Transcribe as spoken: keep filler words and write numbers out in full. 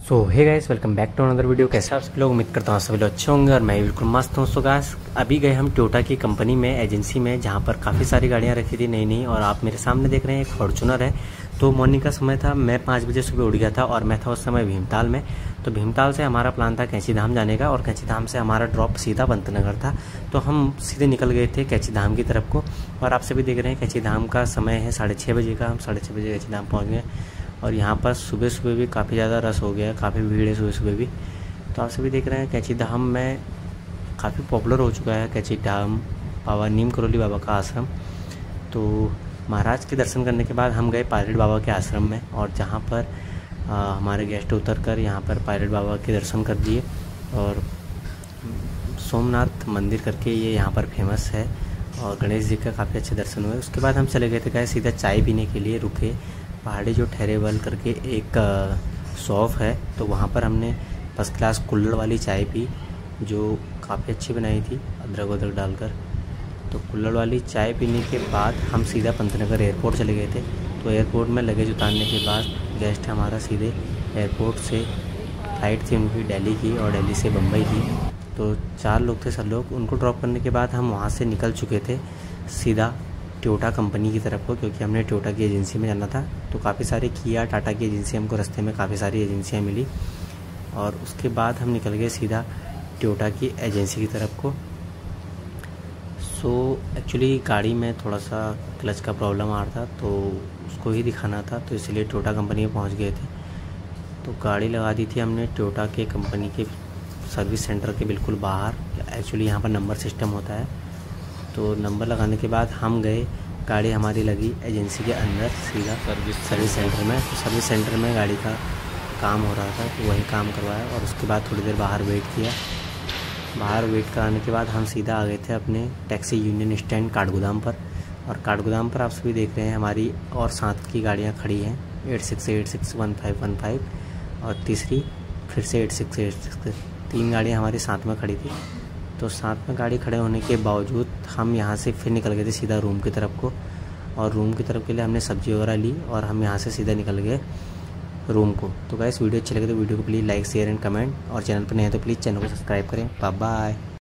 So hey guys, welcome back to another video. कैसे आप सभी लोग? उम्मीद करता हूँ सभी लोग अच्छे होंगे और मैं बिल्कुल मस्त हूँ। सो गाइस, अभी गए हम टोयोटा की कंपनी में, एजेंसी में, जहाँ पर काफ़ी सारी गाड़ियाँ रखी थी नई नई। और आप मेरे सामने देख रहे हैं एक फॉर्चूनर है। तो मॉर्निंग का समय था, मैं पाँच बजे सुबह उठ गया था और मैं था उस समय भीमताल में। तो भीमताल से हमारा प्लान था कैंची धाम जाने का और कैंची धाम से हमारा ड्रॉप सीधा पंतनगर था। तो हम सीधे निकल गए थे कैंची धाम की तरफ को। और आप सभी देख रहे हैं कैंची धाम का समय है साढ़े छः बजे का। हम साढ़े छः बजे कैंची धाम पहुँच गए और यहाँ पर सुबह सुबह भी काफ़ी ज़्यादा रश हो गया है, काफ़ी भीड़ है सुबह सुबह भी। तो आप सभी देख रहे हैं कैंची धाम में काफ़ी पॉपुलर हो चुका है कैंची धाम, बाबा नीम करोली बाबा का आश्रम। तो महाराज के दर्शन करने के बाद हम गए पायलट बाबा के आश्रम में, और जहाँ पर आ, हमारे गेस्ट उतर कर यहाँ पर पायलट बाबा के दर्शन कर दिए। और सोमनाथ मंदिर करके ये यहाँ पर फेमस है और गणेश जी का काफ़ी अच्छे दर्शन हुए। उसके बाद हम चले गए थे गए सीधा चाय पीने के लिए, रुके पहाड़ी जो ठहरेवल करके एक शॉप है, तो वहाँ पर हमने फर्स्ट क्लास कुल्हड़ वाली चाय पी जो काफ़ी अच्छी बनाई थी अदरक वदरक डालकर। तो कुल्हड़ वाली चाय पीने के बाद हम सीधा पंतनगर एयरपोर्ट चले गए थे। तो एयरपोर्ट में लगेज उतारने के बाद गेस्ट हमारा सीधे एयरपोर्ट से फ़्लाइट थी उनकी दिल्ली की और दिल्ली से बम्बई की। तो चार लोग थे सब लोग। उनको ड्रॉप करने के बाद हम वहाँ से निकल चुके थे सीधा टोयोटा कंपनी की तरफ को, क्योंकि हमने टोयोटा की एजेंसी में जाना था। तो काफ़ी सारी किया टाटा की एजेंसी, हमको रास्ते में काफ़ी सारी एजेंसियाँ मिली और उसके बाद हम निकल गए सीधा टोयोटा की एजेंसी की तरफ को। सो एक्चुअली गाड़ी में थोड़ा सा क्लच का प्रॉब्लम आ रहा था, तो उसको ही दिखाना था, तो इसलिए टोयोटा कंपनी में पहुंच गए थे। तो गाड़ी लगा दी थी हमने टोयोटा के कंपनी के सर्विस सेंटर के बिल्कुल बाहर। एक्चुअली यहाँ पर नंबर सिस्टम होता है। तो नंबर लगाने के बाद हम गए, गाड़ी हमारी लगी एजेंसी के अंदर सीधा सर्विस सर्विस सेंटर में। तो सर्विस सेंटर में गाड़ी का काम हो रहा था, तो वही काम करवाया और उसके बाद थोड़ी देर बाहर वेट किया। बाहर वेट कराने के बाद हम सीधा आ गए थे अपने टैक्सी यूनियन स्टैंड काठगोदाम पर। और काठगोदाम पर आप सभी देख रहे हैं हमारी और सात की गाड़ियाँ खड़ी हैं, eight six eight six one five one five और तीसरी फिर से एट सिक्स एट सिक्स। तीन गाड़ियाँ हमारी साथ में खड़ी थी। तो साथ में गाड़ी खड़े होने के बावजूद हम यहाँ से फिर निकल गए थे सीधा रूम की तरफ को। और रूम की तरफ के लिए हमने सब्जी वगैरह ली और हम यहाँ से सीधा निकल गए रूम को। तो गाइस, वीडियो अच्छी लगे तो वीडियो को please like share and comment, और चैनल पर नहीं है तो प्लीज़ चैनल को सब्सक्राइब करें। Bye bye.